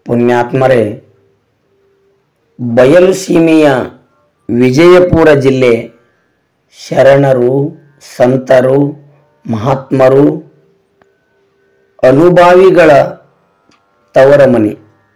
ಪುಣ್ಯಾತ್ಮರೇ, ಬಯಲು ಸೀಮೆಯ ವಿಜಯಪುರ ಜಿಲ್ಲೆ ಶರಣರು, ಸಂತರು, ಮಹಾತ್ಮರು, ಅನುಭಾವಿಗಳ ತವರ ಮನೆ.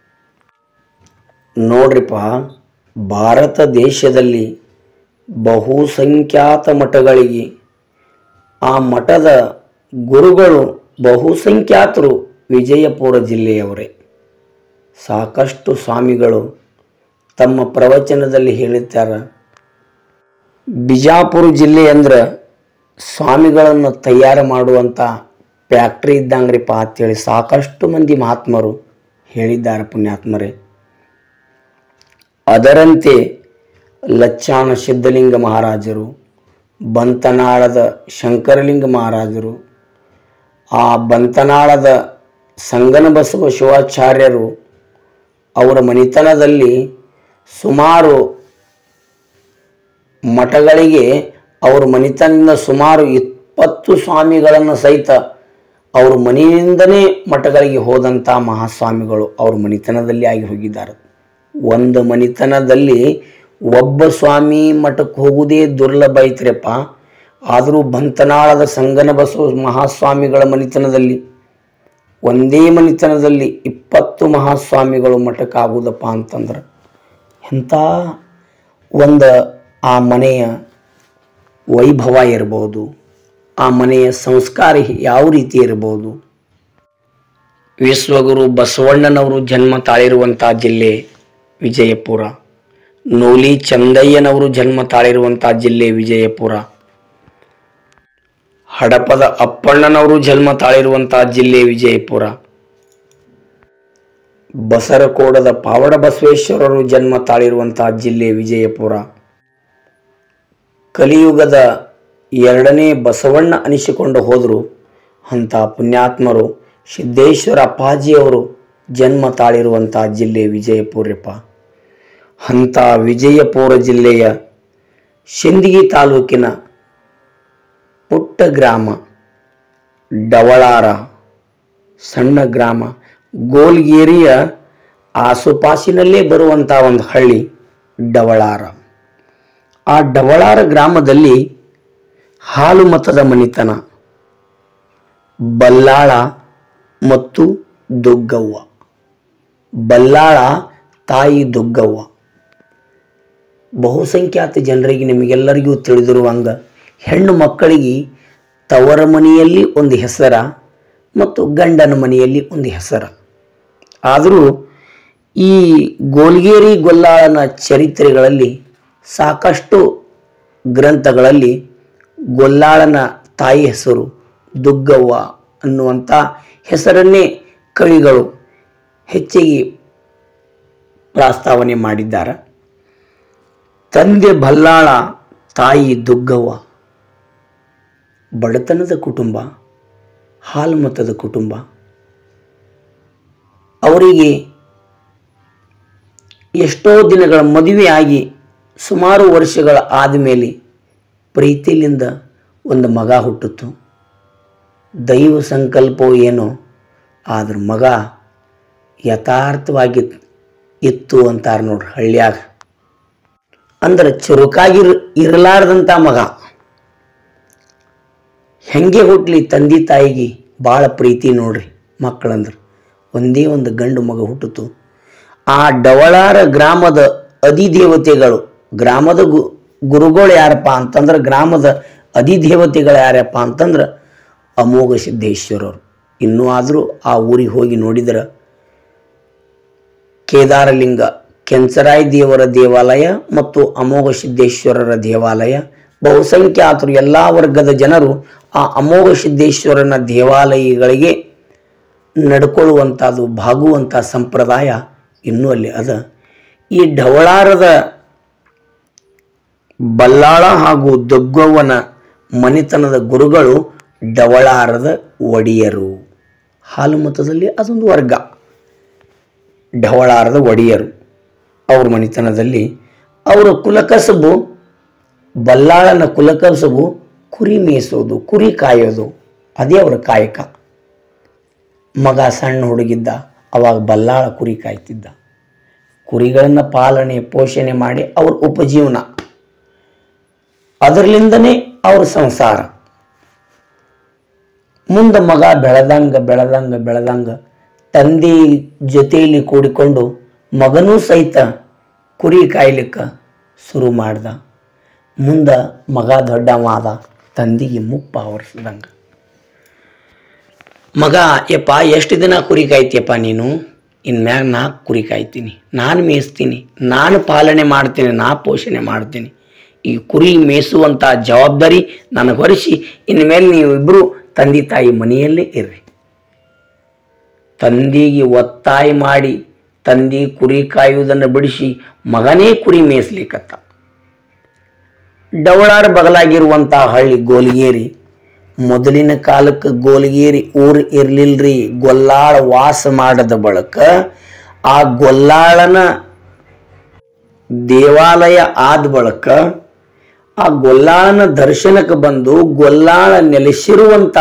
ನೋಡ್ರಿಪ್ಪ, ಭಾರತ ದೇಶದಲ್ಲಿ ಬಹುಸಂಖ್ಯಾತ ಮಠಗಳಿಗೆ ಆ ಮಠದ ಗುರುಗಳು ಬಹುಸಂಖ್ಯಾತರು ವಿಜಯಪುರ ಜಿಲ್ಲೆಯವರೇ. ಸಾಕಷ್ಟು ಸ್ವಾಮಿಗಳು ತಮ್ಮ ಪ್ರವಚನದಲ್ಲಿ ಹೇಳಿದ್ದಾರೆ, ಬಿಜಾಪುರ ಜಿಲ್ಲೆ ಅಂದ್ರೆ ಸ್ವಾಮಿಗಳನ್ನು ತಯಾರು ಮಾಡುವಂಥ ಫ್ಯಾಕ್ಟ್ರಿ ಇದ್ದಂಗ್ರಿಪ್ಪ ಅಂತೇಳಿ ಸಾಕಷ್ಟು ಮಂದಿ ಮಹಾತ್ಮರು ಹೇಳಿದ್ದಾರೆ ಪುಣ್ಯಾತ್ಮರೇ. ಅದರಂತೆ ಲಚ್ಚಾಣ ಸಿದ್ಧಲಿಂಗ ಮಹಾರಾಜರು, ಬಂತನಾಳದ ಶಂಕರಲಿಂಗ ಮಹಾರಾಜರು, ಆ ಬಂತನಾಳದ ಸಂಗನಬಸವ ಶಿವಾಚಾರ್ಯರು ಅವರ ಮನೆತನದಲ್ಲಿ ಸುಮಾರು ಮಠಗಳಿಗೆ ಅವರ ಮನೆತನದಿಂದ ಸುಮಾರು 20 ಸ್ವಾಮಿಗಳನ್ನು ಸಹಿತ ಅವ್ರ ಮನೆಯಿಂದನೇ ಮಠಗಳಿಗೆ ಹೋದಂಥ ಮಹಾಸ್ವಾಮಿಗಳು ಅವ್ರ ಮನೆತನದಲ್ಲಿ ಆಗಿ ಹೋಗಿದ್ದಾರೆ. ಒಂದು ಮನೆತನದಲ್ಲಿ ಒಬ್ಬ ಸ್ವಾಮಿ ಮಠಕ್ಕೆ ಹೋಗುವುದೇ ದುರ್ಲಭ ಐತ್ರಿಯಪ್ಪ. ಆದರೂ ಬಂತನಾಳದ ಸಂಗನಬಸವ ಮಹಾಸ್ವಾಮಿಗಳ ಮನೆತನದಲ್ಲಿ ಒಂದೇ ಮನೆತನದಲ್ಲಿ 20 ಮಹಾಸ್ವಾಮಿಗಳು ಮಠಕ್ಕಾಗುವುದಪ್ಪ ಅಂತಂದ್ರೆ ಎಂಥ ಒಂದು ಆ ಮನೆಯ ವೈಭವ ಇರ್ಬೋದು, ಆ ಮನೆಯ ಸಂಸ್ಕಾರ ಯಾವ ರೀತಿ ಇರ್ಬೋದು. ವಿಶ್ವಗುರು ಬಸವಣ್ಣನವರು ಜನ್ಮ ತಾಳಿರುವಂಥ ಜಿಲ್ಲೆ ವಿಜಯಪುರ, ನೂಲಿ ಚಂದಯ್ಯನವರು ಜನ್ಮ ತಾಳಿರುವಂಥ ಜಿಲ್ಲೆ ವಿಜಯಪುರ, ಹಡಪದ ಅಪ್ಪಣ್ಣನವರು ಜನ್ಮ ತಾಳಿರುವಂಥ ಜಿಲ್ಲೆ ವಿಜಯಪುರ, ಬಸರಕೋಡದ ಪಾವಡ ಬಸವೇಶ್ವರರು ಜನ್ಮ ತಾಳಿರುವಂಥ ಜಿಲ್ಲೆ ವಿಜಯಪುರ, ಕಲಿಯುಗದ 2ನೇ ಬಸವಣ್ಣ ಅನಿಸಿಕೊಂಡು ಹೋದರು ಅಂಥ ಪುಣ್ಯಾತ್ಮರು ಸಿದ್ದೇಶ್ವರ ಅಪ್ಪಾಜಿಯವರು ಜನ್ಮ ತಾಳಿರುವಂಥ ಜಿಲ್ಲೆ ವಿಜಯಪುರಪ್ಪ. ಅಂಥ ವಿಜಯಪುರ ಜಿಲ್ಲೆಯ ಸಿಂದಗಿ ತಾಲೂಕಿನ ಪುಟ್ಟ ಗ್ರಾಮ ಡವಳಾರ, ಸಣ್ಣ ಗ್ರಾಮ, ಗೋಲ್ಗೇರಿಯ ಆಸುಪಾಸಿನಲ್ಲೇ ಬರುವಂಥ ಒಂದು ಹಳ್ಳಿ ಡವಳಾರ. ಆ ಡವಳಾರ ಗ್ರಾಮದಲ್ಲಿ ಹಾಲು ಮತದ ಮನಿತನ ಬಲ್ಲಾಳ ಮತ್ತು ದುಗ್ಗವ್ವ. ಬಲ್ಲಾಳ ತಾಯಿ ದುಗ್ಗವ್ವ. ಬಹುಸಂಖ್ಯಾತ ಜನರಿಗೆ ನಿಮಗೆಲ್ಲರಿಗೂ ತಿಳಿದಿರುವಂಗ ಹೆಣ್ಣು ಮಕ್ಕಳಿಗೆ ತವರ ಮನೆಯಲ್ಲಿ ಒಂದು ಹೆಸರ ಮತ್ತು ಗಂಡನ ಮನೆಯಲ್ಲಿ ಒಂದು ಹೆಸರ. ಆದರೂ ಈ ಗೋಲ್ಗೇರಿ ಗೊಲ್ಲಾಳನ ಚರಿತ್ರೆಗಳಲ್ಲಿ ಸಾಕಷ್ಟು ಗ್ರಂಥಗಳಲ್ಲಿ ಗೊಲ್ಲಾಳನ ತಾಯಿ ಹೆಸರು ದುಗ್ಗವ್ವ ಅನ್ನುವಂಥ ಹೆಸರನ್ನೇ ಕವಿಗಳು ಹೆಚ್ಚಿಗೆ ಪ್ರಸ್ತಾವನೆ ಮಾಡಿದ್ದಾರೆ. ತಂದೆ ಬಲ್ಲಾಳ, ತಾಯಿ ದುಗ್ಗವ್ವ. ಬಡತನದ ಕುಟುಂಬ, ಹಾಲುಮತದ ಕುಟುಂಬ. ಅವರಿಗೆ ಎಷ್ಟೋ ದಿನಗಳ ಮದುವೆಯಾಗಿ ಸುಮಾರು ವರ್ಷಗಳ ಆದಮೇಲೆ ಪ್ರೀತಿಲಿಂದ ಒಂದು ಮಗ ಹುಟ್ಟಿತು. ದೈವ ಸಂಕಲ್ಪವೋ ಏನೋ, ಆದ್ರ ಮಗ ಯಥಾರ್ಥವಾಗಿ ಇತ್ತು ಅಂತಾರೆ ನೋಡ್ರಿ ಹಳ್ಳಿಯಾಗ. ಅಂದ್ರೆ ಚುರುಕಾಗಿ ಇರಲಾರ್ದಂಥ ಮಗ. ಹೆಂಗೆ ಹುಟ್ಲಿ, ತಂದೆ ತಾಯಿಗೆ ಭಾಳ ಪ್ರೀತಿ ನೋಡ್ರಿ ಮಕ್ಕಳಂದ್ರೆ. ಒಂದೇ ಒಂದು ಗಂಡು ಮಗ ಹುಟ್ಟಿತು. ಆ ಡವಳಾರ ಗ್ರಾಮದ ಅಧಿದೇವತೆಗಳು, ಗ್ರಾಮದ ಗುರುಗಳು ಯಾರಪ್ಪ ಅಂತಂದ್ರೆ, ಗ್ರಾಮದ ಅಧಿದೇವತೆಗಳು ಯಾರಪ್ಪ ಅಂತಂದ್ರೆ ಅಮೋಘ ಸಿದ್ದೇಶ್ವರರು. ಇನ್ನೂ ಆದರೂ ಆ ಊರಿಗೆ ಹೋಗಿ ನೋಡಿದ್ರೆ ಕೇದಾರಲಿಂಗ, ಕೆಂಚರಾಯ ದೇವರ ದೇವಾಲಯ ಮತ್ತು ಅಮೋಘ ಸಿದ್ದೇಶ್ವರರ ದೇವಾಲಯ. ಬಹುಸಂಖ್ಯಾತರು ಎಲ್ಲ ವರ್ಗದ ಜನರು ಆ ಅಮೋಘ ಸಿದ್ದೇಶ್ವರನ ದೇವಾಲಯಗಳಿಗೆ ನಡ್ಕೊಳ್ಳುವಂಥದ್ದು, ಭಾಗುವಂಥ ಸಂಪ್ರದಾಯ ಇನ್ನೂ ಅಲ್ಲಿ ಅದ. ಈ ಡವಳಾರದ ಬಲ್ಲಾಳ ಹಾಗೂ ದುಗ್ಗವ್ವನ ಮನೆತನದ ಗುರುಗಳು ಡವಳಾರದ ಒಡೆಯರು. ಹಾಲುಮತದಲ್ಲಿ ಅದೊಂದು ವರ್ಗ. ಡವಳಾರದ ಒಡೆಯರು ಅವ್ರ ಮನೆತನದಲ್ಲಿ ಅವರ ಕುಲಕಸಬು, ಬಲ್ಲಾಳನ ಕುಲಕಸಬು ಕುರಿ ಮೇಯಿಸೋದು, ಕುರಿ ಕಾಯೋದು. ಅದೇ ಅವರ ಕಾಯಕ. ಮಗ ಸಣ್ಣ ಹುಡುಗಿದ್ದ, ಅವಾಗ ಬಲ್ಲಾಳ ಕುರಿ ಕಾಯ್ತಿದ್ದ. ಕುರಿಗಳನ್ನು ಪಾಲನೆ ಪೋಷಣೆ ಮಾಡಿ ಅವ್ರ ಉಪಜೀವನ, ಅದರಲ್ಲಿಂದನೇ ಅವ್ರ ಸಂಸಾರ. ಮುಂದೆ ಮಗ ಬೆಳೆದಂಗ ತಂದೆ ಜೊತೆಯಲ್ಲಿ ಕೂಡಿಕೊಂಡು ಮಗನೂ ಸಹಿತ ಕುರಿ ಕಾಯ್ಲಿಕ್ಕೆ ಶುರು ಮಾಡ್ದ. ಮುಂದೆ ಮಗ ದೊಡ್ಡವಾದ, ತಂದೆಗೆ ಮುಪ್ಪ ಆವರಿಸ್ದಂಗ. ಮಗ, ಯಪ್ಪ ಎಷ್ಟು ದಿನ ಕುರಿ ಕಾಯ್ತಿಯಪ್ಪ ನೀನು? ಇನ್ಮ್ಯಾಗ ನಾ ಕುರಿ ಕಾಯ್ತೀನಿ, ನಾನು ಮೇಯಿಸ್ತೀನಿ, ನಾನು ಪಾಲನೆ ಮಾಡ್ತೀನಿ, ನಾ ಪೋಷಣೆ ಮಾಡ್ತೀನಿ. ಈ ಕುರಿ ಮೇಯಿಸುವಂಥ ಜವಾಬ್ದಾರಿ ನನಗೆ ಹೊರಿಸಿ ಇನ್ಮೇಲೆ ನೀವಿಬ್ಬರು ತಂದೆ ತಾಯಿ ಮನೆಯಲ್ಲೇ ಇರ್ರಿ. ತಂದೆಗೆ ಒತ್ತಾಯ ಮಾಡಿ ತಂದೆ ಕುರಿ ಕಾಯುವುದನ್ನು ಬಿಡಿಸಿ ಮಗನೇ ಕುರಿ ಮೇಯಿಸ್ಲಿಕ್ಕತ್ತ. ಡವಳಾರ ಬಗಲಾಗಿರುವಂಥ ಹಳ್ಳಿ ಗೋಲ್ಗೇರಿ. ಮೊದಲಿನ ಕಾಲಕ್ಕೆ ಗೋಲ್ಗೇರಿ ಊರು ಇರ್ಲಿಲ್ರಿ. ಗೊಲ್ಲಾಳ ವಾಸ ಮಾಡದ ಬಳಕ ಆ ಗೊಲ್ಲಾಳನ ದೇವಾಲಯ ಆದ ಬಳಕ ಆ ಗೊಲ್ಲಾಳನ ದರ್ಶನಕ್ಕೆ ಬಂದು ಗೊಲ್ಲಾಳ ನೆಲೆಸಿರುವಂತ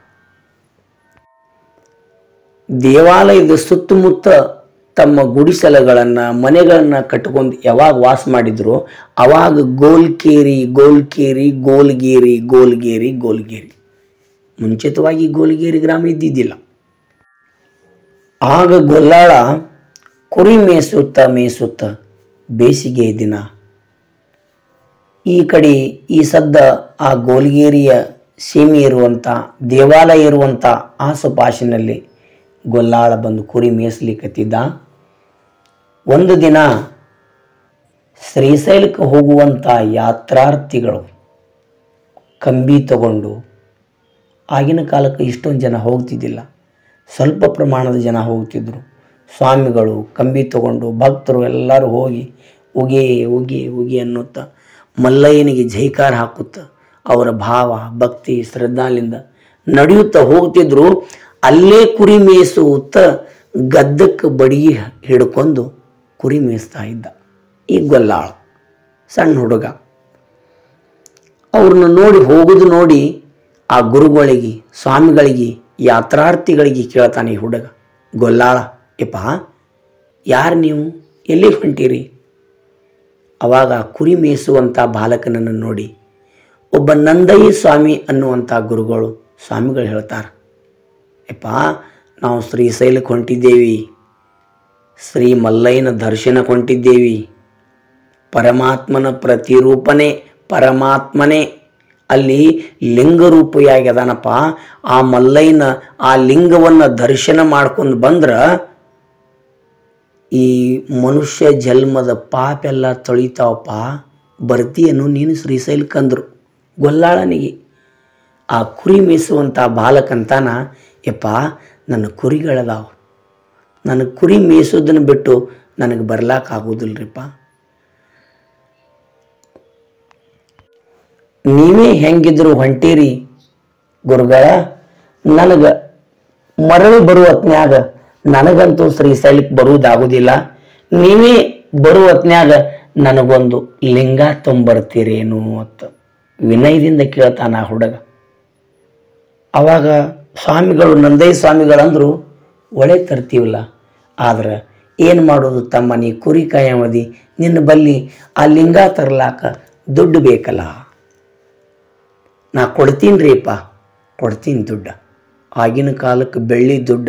ದೇವಾಲಯದ ಸುತ್ತಮುತ್ತ ತಮ್ಮ ಗುಡಿಸಲುಗಳನ್ನ ಮನೆಗಳನ್ನ ಕಟ್ಟಿಕೊಂಡು ಯಾವಾಗ ವಾಸ ಮಾಡಿದ್ರು ಅವಾಗ ಗೋಲ್ಕೇರಿ ಗೋಲ್ಕೇರಿ ಗೋಲ್ಗೇರಿ ಗೋಲ್ಗೇರಿ ಗೋಲ್ಗೇರಿ. ಮುಂಚಿತವಾಗಿ ಗೋಲ್ಗೇರಿ ಗ್ರಾಮ ಇದ್ದಿದ್ದಿಲ್ಲ. ಆಗ ಗೊಲ್ಲಾಳ ಕುರಿ ಮೇಯಿಸುತ್ತ ಬೇಸಿಗೆ ದಿನ ಈ ಕಡೆ ಈ ಸದ್ದ ಆ ಗೋಲ್ಗೇರಿಯ ಸೀಮೆ ಇರುವಂಥ ದೇವಾಲಯ ಇರುವಂಥ ಆಸುಪಾಸಿನಲ್ಲಿ ಗೊಲ್ಲಾಳ ಬಂದು ಕುರಿ ಮೇಯಿಸ್ಲಿಕ್ಕತ್ತಿದ್ದ. ಒಂದು ದಿನ ಶ್ರೀಶೈಲಕ್ಕೆ ಹೋಗುವಂಥ ಯಾತ್ರಾರ್ಥಿಗಳು ಕಂಬಿ ತಗೊಂಡು, ಆಗಿನ ಕಾಲಕ್ಕೆ ಇಷ್ಟೊಂದು ಜನ ಹೋಗ್ತಿದ್ದಿಲ್ಲ, ಸ್ವಲ್ಪ ಪ್ರಮಾಣದ ಜನ ಹೋಗ್ತಿದ್ರು. ಸ್ವಾಮಿಗಳು ಕಂಬಿ ತಗೊಂಡು ಭಕ್ತರು ಎಲ್ಲರೂ ಹೋಗಿ ಉಗಿ ಉಗಿ ಉಗಿ ಅನ್ನುತ್ತಾ ಮಲ್ಲಯ್ಯನಿಗೆ ಜೈಕಾರ ಹಾಕುತ್ತಾ ಅವರ ಭಾವ ಭಕ್ತಿ ಶ್ರದ್ಧಾಲಿಂದ ನಡೆಯುತ್ತಾ ಹೋಗ್ತಿದ್ರು. ಅಲ್ಲೇ ಕುರಿ ಮೇಯಿಸುತ್ತ ಗದ್ದಕ್ಕೆ ಬಡಿಗೆ ಹಿಡ್ಕೊಂಡು ಕುರಿ ಮೇಯಿಸ್ತಾ ಇದ್ದ ಈ ಗೊಲ್ಲಾಳ, ಸಣ್ಣ ಹುಡುಗ. ಅವ್ರನ್ನ ಹೋಗುದು ನೋಡಿ ಆ ಗುರುಗಳಿಗೆ ಸ್ವಾಮಿಗಳಿಗೆ ಯಾತ್ರಾರ್ಥಿಗಳಿಗೆ ಕೇಳ್ತಾನೆ ಈ ಹುಡುಗ, ಗೊಲ್ಲಾಳ, ಯಪ್ಪ ಯಾರು ನೀವು, ಎಲ್ಲಿಗೆ ಹೊಂಟೀರಿ? ಅವಾಗ ಕುರಿ ಮೇಯಿಸುವಂಥ ಬಾಲಕನನ್ನು ನೋಡಿ ಒಬ್ಬ ನಂದಯ್ಯ ಸ್ವಾಮಿ ಅನ್ನುವಂಥ ಗುರುಗಳು ಸ್ವಾಮಿಗಳು ಹೇಳ್ತಾರೆ, ಯಪ್ಪ ನಾವು ಶ್ರೀಶೈಲಕ್ಕೆ ಹೊಂಟಿದ್ದೇವಿ, ಶ್ರೀ ಮಲ್ಲಯ್ಯನ ದರ್ಶನಕ್ಕೆ ಹೊಂಟಿದ್ದೇವಿ. ಪರಮಾತ್ಮನ ಪ್ರತಿರೂಪನೆ ಪರಮಾತ್ಮನೇ ಅಲ್ಲಿ ಲಿಂಗರೂಪಿಯಾಗಿ ಅದಾನಪ್ಪ. ಆ ಮಲ್ಲಯ್ಯನ ಆ ಲಿಂಗವನ್ನು ದರ್ಶನ ಮಾಡ್ಕೊಂಡು ಬಂದ್ರೆ ಈ ಮನುಷ್ಯ ಜನ್ಮದ ಪಾಪ ಎಲ್ಲ ತೊಳಿತಾವಪ್ಪ, ಬರ್ತೀಯನು ನೀನು ಶ್ರೀಶೈಲಕ್ಕಂದ್ರು ಗೊಲ್ಲಾಳನಿಗೆ. ಆ ಕುರಿ ಮೇಯಿಸುವಂಥ ಬಾಲಕಂತಾನ, ಯಪ್ಪ ನನ್ನ ಕುರಿಗಳದಾವ, ನನಗೆ ಕುರಿ ಮೇಯಿಸೋದನ್ನು ಬಿಟ್ಟು ನನಗೆ ಬರ್ಲಾಕಾಗೋದಿಲ್ರಿಪ್ಪ. ನೀವೇ ಹೆಂಗಿದ್ರು ಹೊಂಟೀರಿ ಗುರುಗಳ, ನನಗೆ ಮರಳಿ ಬರುವ ಹೊತ್ನ್ಯಾಗ ನನಗಂತೂ ಶ್ರೀಶೈಲಕ್ಕೆ ಬರುವುದಾಗುವುದಿಲ್ಲ, ನೀವೇ ಬರುವ ಹೊತ್ನ್ಯಾಗ ನನಗೊಂದು ಲಿಂಗ ತೊಂಬರ್ತೀರೇನು ಅಂತ ವಿನಯದಿಂದ ಕೇಳ್ತಾನ ಆ ಹುಡುಗ. ಅವಾಗ ಸ್ವಾಮಿಗಳು ನಂದಯ್ಯ ಸ್ವಾಮಿಗಳಂದ್ರು, ಒಳ್ಳೆ ತರ್ತೀವಲ್ಲ, ಆದ್ರೆ ಏನು ಮಾಡೋದು ತಮ್ಮ, ನೀ ಕುರಿ ಕಾಯಮದಿ, ನಿನ್ನ ಬಲ್ಲಿ ಆ ಲಿಂಗ ತರ್ಲಾಕ ದುಡ್ಡು ಬೇಕಲ್ಲ. ನಾ ಕೊಡ್ತೀನಿ ರೀಪ್ಪ, ಕೊಡ್ತೀನಿ ದುಡ್ಡ. ಆಗಿನ ಕಾಲಕ್ಕೆ ಬೆಳ್ಳಿ ದುಡ್ಡ.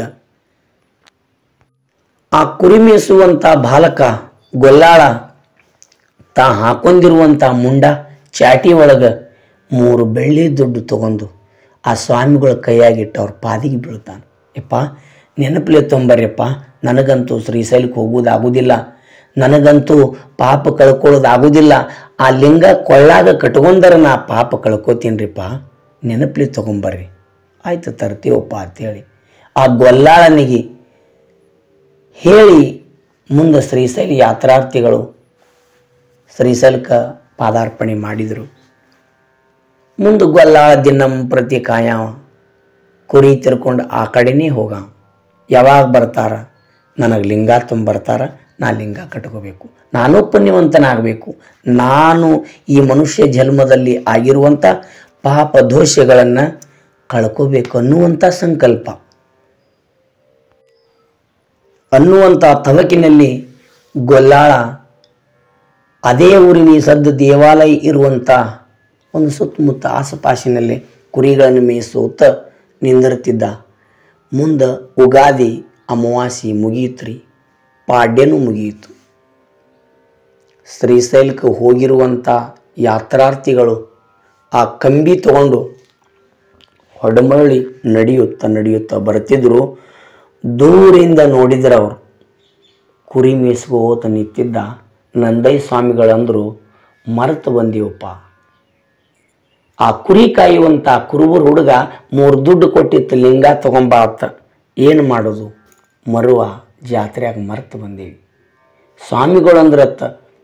ಆ ಕುರಿ ಮೇಯಿಸುವಂಥ ಬಾಲಕ ಗೊಲ್ಲಾಳ ತಾ ಹಾಕೊಂಡಿರುವಂಥ ಮುಂಡ ಚಾಟಿ ಒಳಗೆ 3 ಬೆಳ್ಳಿ ದುಡ್ಡು ತಗೊಂಡು ಆ ಸ್ವಾಮಿಗಳ ಕೈಯಾಗಿಟ್ಟು ಅವ್ರ ಪಾದಿಗೆ ಬೀಳ್ತಾನೆ. ಯಪ್ಪ ನೆನಪಲೆ ತೊಂಬರ್ಯಪ್ಪ, ನನಗಂತೂ ಶ್ರೀಶೈಲಕ್ಕೆ ಹೋಗೋದಾಗುವುದಿಲ್ಲ, ನನಗಂತೂ ಪಾಪ ಕಳ್ಕೊಳ್ಳೋದಾಗುವುದಿಲ್ಲ. ಆ ಲಿಂಗ ಕೊಳ್ಳಾಗ ಕಟ್ಕೊಂಡರೆ ನಾ ಪಾಪ ಕಳ್ಕೊತೀನಿರಿಪ್ಪ, ನೆನಪಲಿ ತೊಗೊಂಬರ್ರಿ. ಆಯ್ತು ತರ್ತೀವಪ್ಪ ಅಂತೇಳಿ ಆ ಗೊಲ್ಲಾಳನಿಗೆ ಹೇಳಿ ಮುಂದೆ ಶ್ರೀಶೈಲ ಯಾತ್ರಾರ್ಥಿಗಳು ಶ್ರೀಶೈಲಕ್ಕೆ ಪಾದಾರ್ಪಣೆ ಮಾಡಿದರು. ಮುಂದೆ ಗೊಲ್ಲಾಳ ದಿನಂ ಪ್ರತಿ ಕಾಯವ, ಕುರಿ ತಿರ್ಕೊಂಡು ಆ ಕಡೆನೇ ಹೋಗ. ಯಾವಾಗ ಬರ್ತಾರ, ನನಗೆ ಲಿಂಗ ತುಂಬರ್ತಾರ, ನಾ ಲಿಂಗ ಕಟ್ಕೋಬೇಕು, ನಾನು ಪುಣ್ಯವಂತನಾಗಬೇಕು, ನಾನು ಈ ಮನುಷ್ಯ ಜನ್ಮದಲ್ಲಿ ಆಗಿರುವಂಥ ಪಾಪ ದೋಷಗಳನ್ನು ಕಳ್ಕೋಬೇಕು ಅನ್ನುವಂಥ ಸಂಕಲ್ಪ. ಅನ್ನುವಂಥ ತವಕಿನಲ್ಲಿ ಗೊಲ್ಲಾಳ ಅದೇ ಊರಿನ ಸದ್ದು ದೇವಾಲಯ ಇರುವಂಥ ಒಂದು ಸುತ್ತಮುತ್ತ ಆಸುಪಾಸಿನಲ್ಲಿ ಕುರಿಗಳನ್ನು ಮೇಯಿಸುತ್ತ ನಿಂದಿರುತ್ತಿದ್ದ. ಮುಂದೆ ಉಗಾದಿ ಅಮಾವಾಸ್ಯೆ ಮುಗಿಯಿತ್ರಿ, ಪಾಡ್ಯನೂ ಮುಗಿಯಿತು. ಶ್ರೀಶೈಲಕ್ಕೆ ಹೋಗಿರುವಂಥ ಯಾತ್ರಾರ್ಥಿಗಳು ಆ ಕಂಬಿ ತಗೊಂಡು ಹೊಡಮರಳಿ ನಡೆಯುತ್ತಾ ಬರ್ತಿದ್ರು. ದೂರಿಂದ ನೋಡಿದ್ರೆ ಅವರು ಕುರಿ ಮೇಯಿಸ್ಕೋತ ನಿಂತಿದ್ದ ನಂದೈ ಸ್ವಾಮಿಗಳಂದ್ರು, ಮರೆತು ಬಂದೀವಪ್ಪ. ಆ ಕುರಿ ಕಾಯುವಂಥ ಕುರುಬರ ಹುಡುಗ 3 ದುಡ್ಡು ಕೊಟ್ಟಿತ್ತು, ಲಿಂಗ ತಗೊಂಬ ಅಂತ. ಏನು ಮಾಡೋದು, ಮರುವ ಜಾತ್ರೆಯಾಗ ಮರೆತು ಬಂದೀವಿ. ಸ್ವಾಮಿಗಳಂದ್ರತ್ತ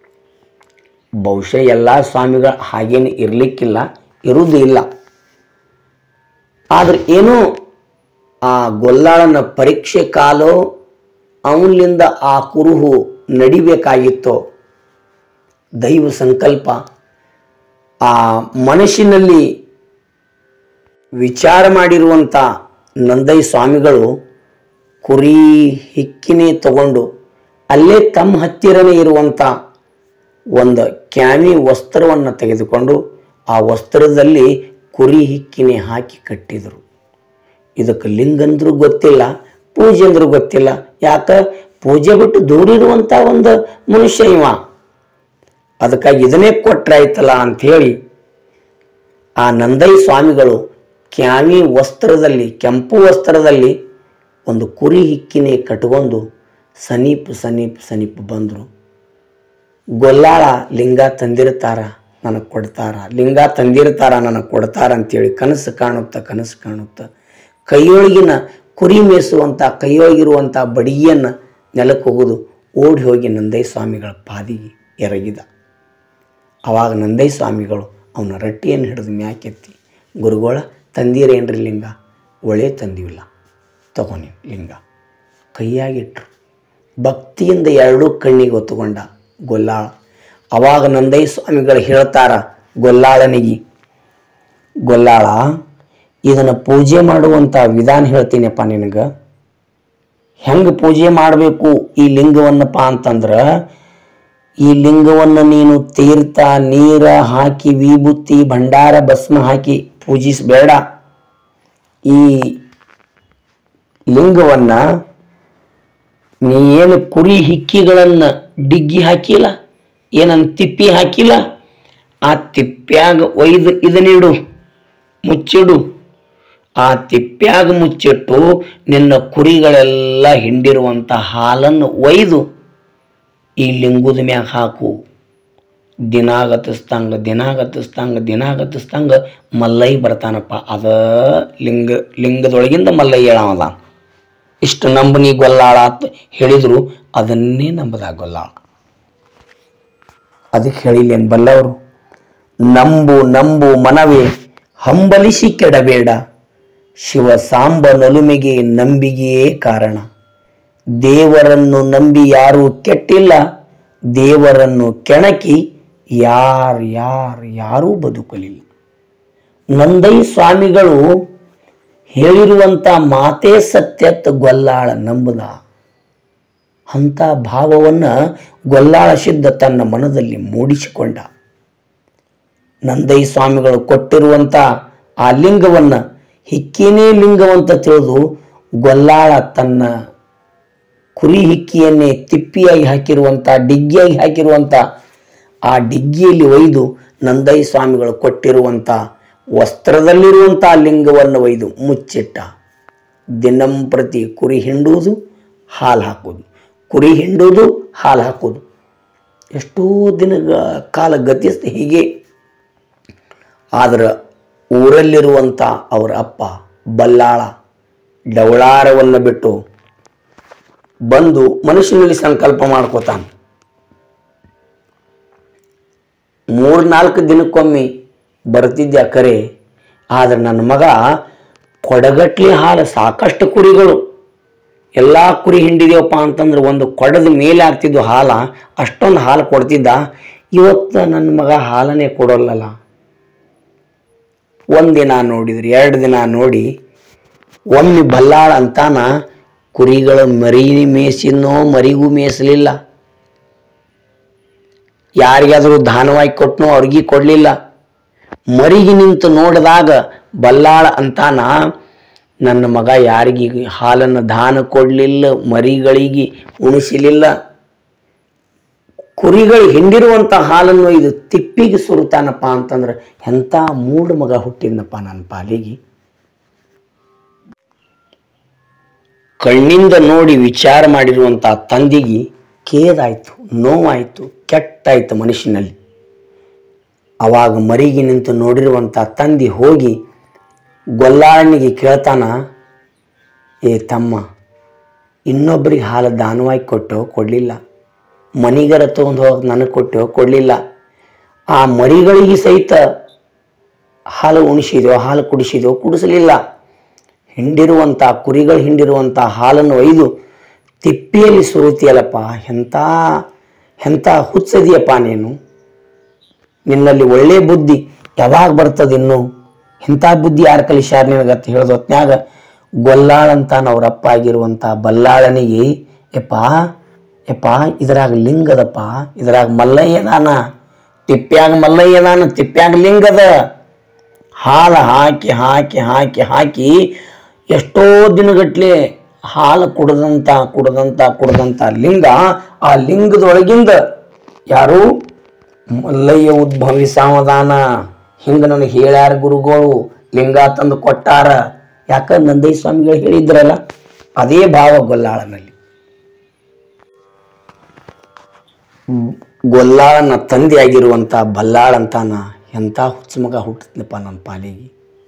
ಬಹುಶಃ ಎಲ್ಲ ಸ್ವಾಮಿಗಳು ಹಾಗೇನು ಇರಲಿಕ್ಕಿಲ್ಲ, ಇರುವುದೂ ಇಲ್ಲ. ಆದ್ರೆ ಏನೋ ಆ ಗೊಲ್ಲಾಳನ ಪರೀಕ್ಷೆ ಕಾಲೋ ಅವನಿಂದ ಆ ಕುರುಹು ನಡಿಬೇಕಾಗಿತ್ತೋ, ದೈವ ಸಂಕಲ್ಪ ಆ ಮನಸ್ಸಿನಲ್ಲಿ ವಿಚಾರ ಮಾಡಿರುವಂಥ ನಂದೈ ಸ್ವಾಮಿಗಳು ಕುರಿ ಹಿಕ್ಕಿನೇ ತಗೊಂಡು ಅಲ್ಲೇ ತಮ್ಮ ಹತ್ತಿರನೇ ಇರುವಂಥ ಒಂದು ಕ್ಯಾಮಿ ವಸ್ತ್ರವನ್ನು ತೆಗೆದುಕೊಂಡು ಆ ವಸ್ತ್ರದಲ್ಲಿ ಕುರಿ ಹಿಕ್ಕಿನೇ ಹಾಕಿ ಕಟ್ಟಿದರು. ಇದಕ್ಕೆ ಲಿಂಗಂದ್ರೂ ಗೊತ್ತಿಲ್ಲ, ಪೂಜೆ ಅಂದ್ರೂ ಗೊತ್ತಿಲ್ಲ. ಯಾಕೆ ಪೂಜೆ ಬಿಟ್ಟು ದೂರಿರುವಂಥ ಒಂದು ಮನುಷ್ಯ ಇವ, ಅದಕ್ಕಾಗಿ ಇದನ್ನೇ ಕೊಟ್ರಾಯ್ತಲ್ಲ ಅಂಥೇಳಿ ಆ ನಂದೈ ಸ್ವಾಮಿಗಳು ಕ್ಯಾಮಿ ವಸ್ತ್ರದಲ್ಲಿ, ಕೆಂಪು ವಸ್ತ್ರದಲ್ಲಿ ಒಂದು ಕುರಿ ಹಿಕ್ಕಿನೇ ಕಟ್ಕೊಂಡು ಸಮೀಪ ಬಂದರು. ಗೊಲ್ಲಾಳ ಲಿಂಗ ತಂದಿರ್ತಾರ ನನಗೆ ಕೊಡ್ತಾರ, ಲಿಂಗ ತಂದಿರ್ತಾರ ನನಗೆ ಕೊಡ್ತಾರ ಅಂತೇಳಿ ಕನಸು ಕಾಣುತ್ತಾ ಕೈಯೊಳಗಿನ ಕುರಿ ಮೇಯಿಸುವಂಥ ಕೈಯೊಳಗಿರುವಂಥ ಬಡಿಗೆಯನ್ನು ನೆಲಕ್ಕೆ ಹೋಗೋದು, ಓಡಿ ಹೋಗಿ ನಂದೈ ಸ್ವಾಮಿಗಳ ಪಾದಿಗೆ ಎರಗಿದ. ಆವಾಗ ನಂದೈ ಸ್ವಾಮಿಗಳು ಅವನ ರಟ್ಟಿಯನ್ನು ಹಿಡಿದು ಮ್ಯಾಕೆತ್ತಿ, ಗುರುಗಳ ತಂದಿರೇನ್ರಿ ಲಿಂಗ? ಒಳ್ಳೆ ತಂದಿವಿಲ್ಲ, ತಗೊನಿ ಲಿಂಗ. ಕೈಯಾಗಿಟ್ರು. ಭಕ್ತಿಯಿಂದ 2 ಕಣ್ಣಿಗೆ ಹೊತ್ತುಕೊಂಡ ಗೊಲ್ಲಾಳ. ಅವಾಗ ನಂದೈ ಸ್ವಾಮಿಗಳು ಹೇಳ್ತಾರ ಗೊಲ್ಲಾಳನಿಗೆ, ಗೊಲ್ಲಾಳ ಇದನ್ನು ಪೂಜೆ ಮಾಡುವಂಥ ವಿಧಾನ ಹೇಳ್ತೀನಪ್ಪ ನಿನಗೆ. ಹೆಂಗೆ ಪೂಜೆ ಮಾಡಬೇಕು ಈ ಲಿಂಗವನ್ನಪ್ಪ ಅಂತಂದ್ರೆ, ಈ ಲಿಂಗವನ್ನು ನೀನು ತೀರ್ಥ ನೀರ ಹಾಕಿ ವಿಭೂತಿ ಭಂಡಾರ ಭಸ್ಮ ಹಾಕಿ ಪೂಜಿಸಬೇಡ. ಈ ಲಿಂಗವನ್ನ ನೀ ಏನು ಕುರಿ ಹಿಕ್ಕಿಗಳನ್ನು ಡಿಗ್ಗಿ ಹಾಕಿಲ್ಲ, ಏನನ್ನ ತಿಪ್ಪಿ ಹಾಕಿಲ್ಲ, ಆ ತಿಪ್ಪ್ಯಾಗ ಒಯ್ದು ಇದನ್ನಿಡು, ಮುಚ್ಚಿಡು. ಆ ತಿಪ್ಪ್ಯಾಗ ಮುಚ್ಚಿಟ್ಟು ನಿನ್ನ ಕುರಿಗಳೆಲ್ಲ ಹಿಂಡಿರುವಂಥ ಹಾಲನ್ನು ಒಯ್ದು ಈ ಲಿಂಗದ ಮ್ಯಾಗ ಹಾಕು. ದಿನಾಗತ್ತಿಸ್ತಂಗ ಮಲ್ಲೈ ಬರ್ತಾನಪ್ಪ. ಅದ ಲಿಂಗದೊಳಗಿಂದ ಮಲ್ಲೈ ಹೇಳವಲ್ಲ. ಇಷ್ಟು ನಂಬನಿ ಗೊಲ್ಲಾಳ ಅಂತ ಹೇಳಿದ್ರು, ಅದನ್ನೇ ನಂಬದ ಗೊಲ್ಲಾಳ. ಅದಕ್ಕೆ ಹೇಳಿಲ್ಲೇನು ಬಲ್ಲವರು, ನಂಬು ಮನವೇ ಹಂಬಲಿಸಿ ಕೆಡಬೇಡ, ಶಿವ ಸಾಂಬ ನಲುಮೆಗೆ ನಂಬಿಗೆಯೇ ಕಾರಣ. ದೇವರನ್ನು ನಂಬಿ ಯಾರೂ ಕೆಟ್ಟಿಲ್ಲ, ದೇವರನ್ನು ಕೆಣಕಿ ಯಾರೂ ಬದುಕಲಿಲ್ಲ. ನಂದೈ ಸ್ವಾಮಿಗಳು ಹೇಳಿರುವಂಥ ಮಾತೇ ಸತ್ಯತ್ ಗೊಲ್ಲಾಳ ನಂಬುದ. ಅಂಥ ಭಾವವನ್ನು ಗೊಲ್ಲಾಳ ಸಿದ್ಧ ತನ್ನ ಮನದಲ್ಲಿ ಮೂಡಿಸಿಕೊಂಡ. ನಂದೈ ಸ್ವಾಮಿಗಳು ಕೊಟ್ಟಿರುವಂಥ ಆ ಲಿಂಗವನ್ನು ಹಿಕ್ಕಿನೇ ಲಿಂಗವಂತ ತಿಳಿದು ಗೊಲ್ಲಾಳ ತನ್ನ ಕುರಿ ಹಿಕ್ಕಿಯನ್ನೇ ತಿಪ್ಪಿಯಾಗಿ ಹಾಕಿರುವಂಥ, ಡಿಗ್ಗಿಯಾಗಿ ಹಾಕಿರುವಂಥ ಆ ಡಿಗ್ಗಿಯಲ್ಲಿ ಒಯ್ದು ನಂದೈ ಸ್ವಾಮಿಗಳು ಕೊಟ್ಟಿರುವಂಥ ವಸ್ತ್ರದಲ್ಲಿರುವಂಥ ಲಿಂಗವನ್ನು ಒಯ್ದು ಮುಚ್ಚಿಟ್ಟ. ದಿನಂಪ್ರತಿ ಕುರಿ ಹಿಂಡುವುದು, ಹಾಲು ಹಾಕೋದು, ಕುರಿ ಹಿಂಡುವುದು, ಹಾಲು ಹಾಕೋದು. ಎಷ್ಟೋ ದಿನಗಳ ಕಾಲ ಗತಿಸ್ತ ಹೀಗೆ. ಆದ್ರೆ ಊರಲ್ಲಿರುವಂಥ ಅವರ ಅಪ್ಪ ಬಲ್ಲಾಳ ಡವಳಾರವನ್ನು ಬಿಟ್ಟು ಬಂದು ಮನುಷ್ಯನಲ್ಲಿ ಸಂಕಲ್ಪ ಮಾಡ್ಕೋತಾನೆ. 3-4 ದಿನಕ್ಕೊಮ್ಮೆ ಬರ್ತಿದ್ದೆ ಕರೆ. ಆದ್ರೆ ನನ್ನ ಮಗ ಕೊಡಗಟ್ಲಿ ಹಾಲು, ಸಾಕಷ್ಟು ಕುರಿಗಳು, ಎಲ್ಲ ಕುರಿ ಹಿಂಡಿದೇವಪ್ಪ ಅಂತಂದ್ರೆ ಒಂದು ಕೊಡದ ಮೇಲೆ ಆಗ್ತಿದ್ದು ಹಾಲ, ಅಷ್ಟೊಂದು ಹಾಲು ಕೊಡ್ತಿದ್ದ. ಇವತ್ತು ನನ್ನ ಮಗ ಹಾಲನೇ ಕೊಡೋಲ್ಲಲ್ಲ. 1 ದಿನ ನೋಡಿದ್ರಿ, 2 ದಿನ ನೋಡಿ ಒಮ್ಮೆ ಬಲ್ಲಾಳ ಅಂತಾನ, ಕುರಿಗಳ ಮರಿ ಮೇಸಿನೋ ಮರಿಗೂ ಮೇಯಿಸಲಿಲ್ಲ. ಯಾರಿಗಾದರೂ ದಾನವಾಗಿ ಕೊಟ್ಟನೋ ಅವ್ರಿಗೆ ಕೊಡಲಿಲ್ಲ. ಮರಿಗೆ ನಿಂತು ನೋಡಿದಾಗ ಬಲ್ಲಾಳ ಅಂತಾನ, ನನ್ನ ಮಗ ಯಾರಿಗೆ ಹಾಲನ್ನು ದಾನ ಕೊಡಲಿಲ್ಲ, ಮರಿಗಳಿಗೆ ಉಣಿಸಲಿಲ್ಲ, ಕುರಿಗಳು ಹಿಂಡಿರುವಂಥ ಹಾಲನ್ನು ಇದು ತಿಪ್ಪಿಗೆ ಸುರುತ್ತಾನಪ್ಪ ಅಂತಂದ್ರೆ ಎಂಥ ಮೂಢ ಮಗ ಹುಟ್ಟಿದ್ನಪ್ಪ ನನ್ನ ಪಾಲಿಗೆ. ಕಣ್ಣಿಂದ ನೋಡಿ ವಿಚಾರ ಮಾಡಿರುವಂಥ ತಂದೆಗೆ ಖೇದಾಯಿತು, ನೋವಾಯಿತು, ಕೆಟ್ಟಾಯಿತು ಮನುಷ್ಯನಲ್ಲಿ. ಅವಾಗ ಮರಿಗೆ ನಿಂತು ನೋಡಿರುವಂಥ ತಂದೆ ಹೋಗಿ ಗೊಲ್ಲಾಳನಿಗೆ ಕೇಳ್ತಾನ, ಏ ತಮ್ಮ, ಇನ್ನೊಬ್ಬರಿಗೆ ಹಾಲು ದಾನವಾಗಿ ಕೊಟ್ಟೋ ಕೊಡಲಿಲ್ಲ, ಮನಿಗರ ತೊಗೊಂಡು ಹೋಗಿ ನನಗೆ ಕೊಟ್ಟೋ ಕೊಡಲಿಲ್ಲ, ಆ ಮರಿಗಳಿಗೆ ಸಹಿತ ಹಾಲು ಉಣಿಸಿದೋ ಹಾಲು ಕುಡಿಸಿದೋ ಕುಡಿಸಲಿಲ್ಲ, ಹಿಂಡಿರುವಂಥ ಕುರಿಗಳು ಹಿಂಡಿರುವಂಥ ಹಾಲನ್ನು ಒಯ್ದು ತಿಪ್ಪಿಯಲ್ಲಿ ಸುರುತ್ತಿಯಲ್ಲಪ್ಪ, ಎಂಥ ಹುಚ್ಚದಿಯಪ್ಪ ನೀನು, ನಿನ್ನಲ್ಲಿ ಒಳ್ಳೆ ಬುದ್ಧಿ ಯಾವಾಗ ಬರ್ತದೆ ಇನ್ನು, ಇಂಥ ಬುದ್ಧಿ ಯಾರು ಕಲಿಸ್ಯಾರ ನಿನಗತ್ತ ಹೇಳಿದ ಹೊತ್ನ್ಯಾಗ ಗೊಲ್ಲಾಳಂತ ಅವರಪ್ಪ ಆಗಿರುವಂಥ ಬಲ್ಲಾಳನಿಗೆ, ಯಪ್ಪ ಇದ್ರಾಗ ಲಿಂಗದಪ್ಪ, ಇದ್ರಾಗ ಮಲ್ಲಯ್ಯದಾನ, ತಿಪ್ಪ್ಯಾಗ ಮಲ್ಲಯ್ಯದಾನ, ತಿಪ್ಪ್ಯಾಗ ಲಿಂಗದ. ಹಾಲು ಹಾಕಿ ಹಾಕಿ ಹಾಕಿ ಹಾಕಿ ಎಷ್ಟೋ ದಿನಗಟ್ಲೆ ಹಾಲು ಕುಡ್ದಂಥ ಲಿಂಗ, ಆ ಲಿಂಗದೊಳಗಿಂದ ಯಾರು ಮಲ್ಲಯ್ಯ ಉದ್ಭವಿಸಾವದಾನ. ಹಿಂಗೆ ನನಗೆ ಹೇಳ್ಯಾರ ಗುರುಗಳು, ಲಿಂಗ ತಂದು ಕೊಟ್ಟಾರ. ಯಾಕಂದ್ರೆ ನಂದಯ್ಯ ಸ್ವಾಮಿಗಳು ಹೇಳಿದ್ರಲ್ಲ, ಅದೇ ಭಾವ ಗೊಲ್ಲಾಳನಲ್ಲಿ. ಗೊಲ್ಲಾಳನ ತಂದೆ ಆಗಿರುವಂಥ ಬಲ್ಲಾಳಂತಾನ ಎಂಥ ಹುಚ್ಚ ಮಗ ಹುಟ್ಟತ್ನಪ್ಪ ನನ್ನ ಪಾಲಿಗೆ.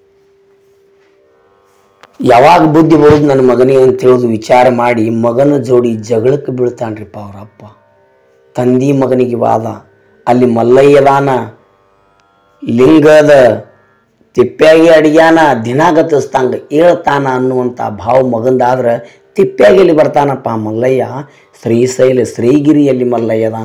ಯಾವಾಗ ಬುದ್ಧಿ ಬರೋದು ನನ್ನ ಮಗನಿಗೆ ಅಂತ ಹೇಳೋದು ವಿಚಾರ ಮಾಡಿ ಮಗನ ಜೋಡಿ ಜಗಳಕ್ಕೆ ಬೀಳ್ತಾನ್ರಿಪ್ಪ ಅವರಪ್ಪ. ತಂದಿ ಮಗನಿಗೆ ವಾದ, ಅಲ್ಲಿ ಮಲ್ಲಯ್ಯದಾನ, ಲಿಂಗದ, ತಿಪ್ಪ್ಯಾಗಿ ಅಡಿಗ್ಯಾನ, ದಿನ ಗತಿಸ್ತಂಗ ಹೇಳ್ತಾನ ಅನ್ನುವಂಥ ಭಾವ ಮಗಂದಾದ್ರೆ ತಿಪ್ಪ್ಯಾಗಿಲ್ಲಿ ಬರ್ತಾನಪ್ಪ ಮಲ್ಲಯ್ಯ, ಶ್ರೀಶೈಲ ಶ್ರೀಗಿರಿಯಲ್ಲಿ ಮಲ್ಲಯ್ಯದಾನ